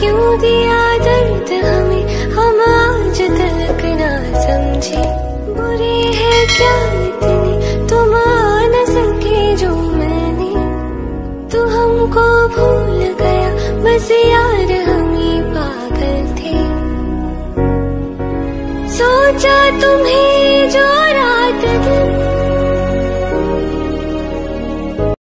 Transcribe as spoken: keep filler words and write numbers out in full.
क्यों दिया दर्द हमें, हम आज तक ना समझे। बुरी है क्या इतनी, तुम आ न सके जो मैंने, तू हमको भूल गया बस यार हम ही पागल थे। सोचा तुम्हें जो रात दिन